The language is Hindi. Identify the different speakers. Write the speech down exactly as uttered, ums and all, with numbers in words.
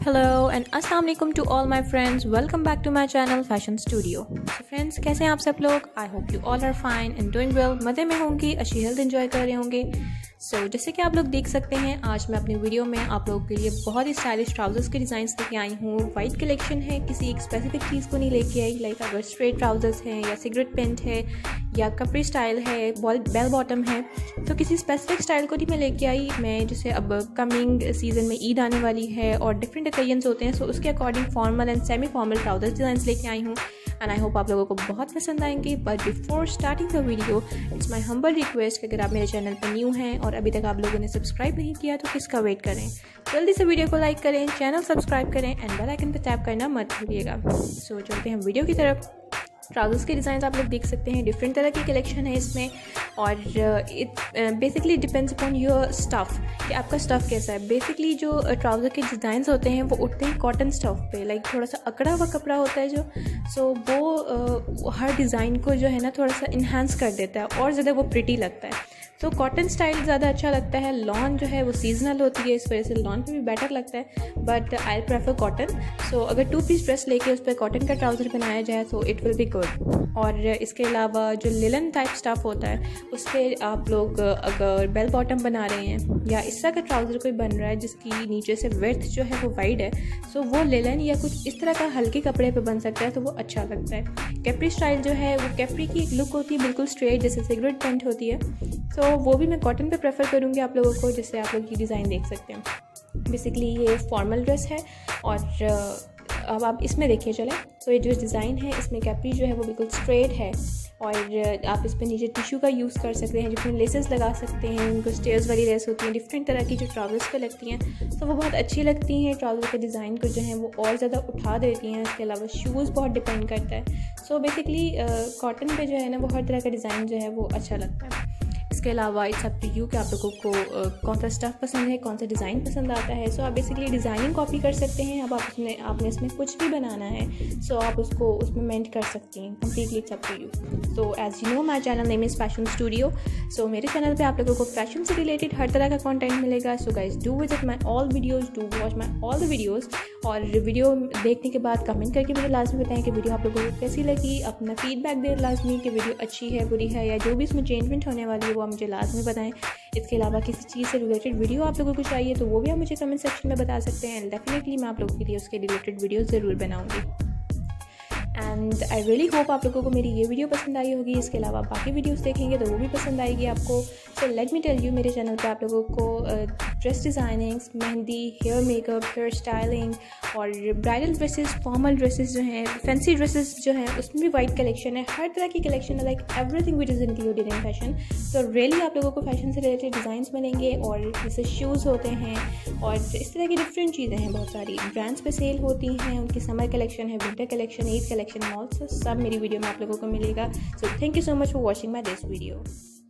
Speaker 1: हेलो एंड अस्सलाम वालेकुम to all my friends, welcome back to my channel fashion studio. So friends, कैसे हैं आप सब लोग? I hope you all are fine and doing well, मज़े में होंगे, अच्छी हेल्थ एंजॉय कर रहे होंगे। सो so, जैसे कि आप लोग देख सकते हैं, आज मैं अपनी वीडियो में आप लोगों के लिए बहुत ही स्टाइलिश ट्राउजर्स के डिज़ाइंस लेके आई हूँ। वाइट कलेक्शन है, किसी एक स्पेसिफिक चीज़ को नहीं लेके आई। लाइक अगर स्ट्रेट ट्राउजर्स हैं या सिगरेट पेंट है या कपड़ी स्टाइल है, बॉल बेल बॉटम है, तो किसी स्पेसिफिक स्टाइल को नहीं मैं लेके आई। मैं जैसे अब कमिंग सीजन में ईद आने वाली है और डिफरेंट ओकेजन्स होते हैं, सो उसके according formal and semi formal trousers designs लेके आई हूँ एंड आई होप आप लोगों को बहुत पसंद आएंगे। But before starting the video, it's my humble request कि अगर आप मेरे चैनल पर न्यू हैं और अभी तक आप लोगों ने सब्सक्राइब नहीं किया तो किसका वेट करें, जल्दी से वीडियो को लाइक करें, चैनल सब्सक्राइब करें एंड बेल आइकन पर टैप करना मत भूलिएगा। सो so, चलते हैं वीडियो की तरफ। ट्राउजर्स के डिज़ाइन आप लोग देख सकते हैं, डिफरेंट तरह की कलेक्शन है इसमें और it basically depends upon your stuff कि आपका स्टफ़ कैसा है। बेसिकली जो ट्राउज़र के डिज़ाइंस होते हैं वो उठते हैं कॉटन स्टफ़ पे, लाइक थोड़ा सा अकड़ा हुआ कपड़ा होता है जो, सो वो uh, हर डिज़ाइन को जो है ना थोड़ा सा इन्हांस कर देता है और ज़्यादा वो प्रिटी लगता है। तो कॉटन स्टाइल ज़्यादा अच्छा लगता है। लॉन जो है वो सीजनल होती है, इस वजह से लॉन पे भी बेटर लगता है, but I prefer cotton. So अगर टू पीस ड्रेस लेके उस पर कॉटन का ट्राउज़र बनाया जाए तो इट विल बी गुड। और इसके अलावा जो लिलन टाइप स्टफ़ होता है उस पर आप लोग अगर बेल बॉटम बना रहे हैं या इस तरह का ट्राउज़र कोई बन रहा है जिसकी नीचे से विड्थ जो है वो वाइड है, सो वो लिलन या कुछ इस तरह का हल्के कपड़े पे बन सकता है, तो वो अच्छा लगता है। कैप्री स्टाइल जो है वो कैप्री की एक लुक होती है बिल्कुल स्ट्रेट, जैसे सिगरेट पेंट होती है, सो so, वो भी मैं कॉटन पे प्रेफर करूँगी आप लोगों को, जिससे आप लोग ये डिज़ाइन देख सकते हैं। बेसिकली ये फॉर्मल ड्रेस है और अब आप इसमें देखिए चले, तो ये जो डिज़ाइन है इसमें कैप्री जो है वो बिल्कुल स्ट्रेट है और आप इस पर नीचे टिश्यू का यूज़ कर सकते हैं, डिफरेंट लेसेस लगा सकते हैं। उनको स्टेयर्स वाली लेस होती हैं, डिफरेंट तरह की जो ट्राउजर्स पे लगती हैं, तो वो बहुत अच्छी लगती हैं। ट्राउज़र के डिज़ाइन को जो है वो और ज़्यादा उठा देती हैं। इसके अलावा शूज़ बहुत डिपेंड करता है। सो बेसिकली कॉटन पे जो है ना वो हर तरह का डिज़ाइन जो है वो अच्छा लगता है। इसके अलावा इट्स अप टू यू कि आप लोगों को uh, कौन सा स्टफ़ पसंद है, कौन सा डिज़ाइन पसंद आता है। सो so, आप बेसिकली डिज़ाइनिंग कॉपी कर सकते हैं। अब आप उसमें आपने इसमें कुछ भी बनाना है, सो so, आप उसको उसमें मेंट कर सकती हैं। Completely it's up to you. तो as you know my channel name is fashion studio. So मेरे चैनल पे आप लोगों को फैशन से रिलेटेड हर तरह का कंटेंट मिलेगा। So guys do visit my all videos, do watch my all the videos और वीडियो देखने के बाद कमेंट करके मुझे लाजमी बताएं कि वीडियो आप लोगों को कैसी लगी। अपना फीडबैक दें लाजमी कि वीडियो अच्छी है, बुरी है, या जो भी इसमें चेंजमेंट होने वाली है वो आप मुझे लाजमी बताएं। इसके अलावा किसी चीज़ से रिलेटेड वीडियो आप लोगों को चाहिए तो वो भी आप मुझे कमेंट सेक्शन में बता सकते हैं एंड डेफिनेटली मैं आप लोगों के लिए उसके रिलेटेड वीडियो ज़रूर बनाऊँगी। एंड आई रियली होप आप लोगों को मेरी ये वीडियो पसंद आई होगी। इसके अलावा बाकी वीडियोस देखेंगे तो वो भी पसंद आएगी आपको। So let me tell you, मेरे चैनल पे आप लोगों को dress designings, mehndi, hair makeup, hair styling और ब्राइडल ड्रेसेस, फॉर्मल ड्रेसेस जो हैं, फैंसी ड्रेसेस जो हैं, उसमें भी वाइट कलेक्शन है। हर तरह की कलेक्शन है, like everything which is included in fashion. तो रियली आप लोगों को फैशन से रिलेटेड डिज़ाइंस मिलेंगे और जैसे शूज़ होते हैं और इस तरह की डिफरेंट चीज़ें हैं, बहुत सारी ब्रांड्स पे सेल होती हैं। उनकी समर कलेक्शन है, winter collection, Eid collection, mall, सब मेरी वीडियो में आप लोगों को मिलेगा। So thank you so much for watching my this video.